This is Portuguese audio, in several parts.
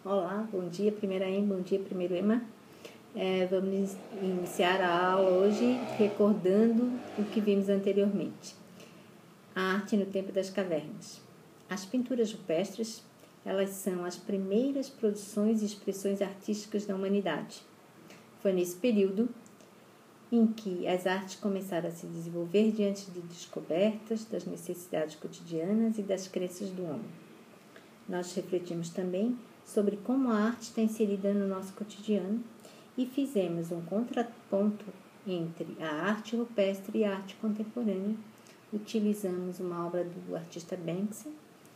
Olá, bom dia, primeira EMA, bom dia, primeiro EMA. Vamos iniciar a aula hoje recordando o que vimos anteriormente. A arte no tempo das cavernas. As pinturas rupestres, elas são as primeiras produções e expressões artísticas da humanidade. Foi nesse período em que as artes começaram a se desenvolver diante de descobertas das necessidades cotidianas e das crenças do homem. Nós refletimos também sobre como a arte está inserida no nosso cotidiano e fizemos um contraponto entre a arte rupestre e a arte contemporânea. Utilizamos uma obra do artista Banksy,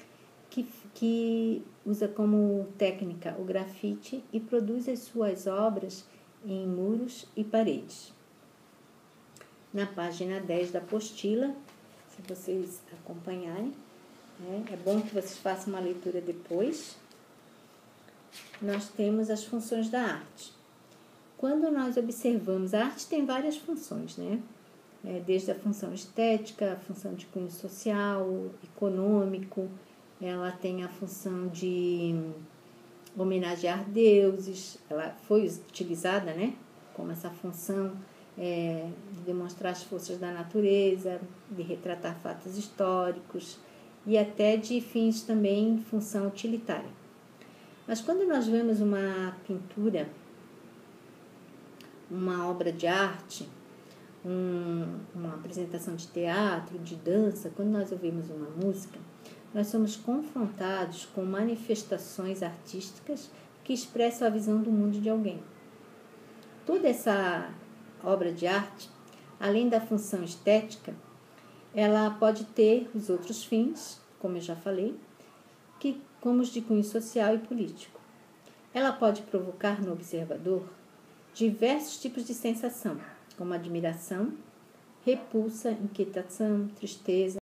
que usa como técnica o grafite e produz as suas obras em muros e paredes. Na página 10 da apostila, se vocês acompanharem, é bom que vocês façam uma leitura depois. Nós temos as funções da arte. Quando nós observamos, a arte tem várias funções, né? Desde a função estética, a função de cunho social, econômico, ela tem a função de homenagear deuses, ela foi utilizada, né, como essa função de demonstrar as forças da natureza, de retratar fatos históricos e até de fins também função utilitária. Mas quando nós vemos uma pintura, uma obra de arte, uma apresentação de teatro, de dança, quando nós ouvimos uma música, nós somos confrontados com manifestações artísticas que expressam a visão do mundo de alguém. Toda essa obra de arte, além da função estética, ela pode ter os outros fins, como eu já falei, como os de cunho social e político. Ela pode provocar no observador diversos tipos de sensação, como admiração, repulsa, inquietação, tristeza,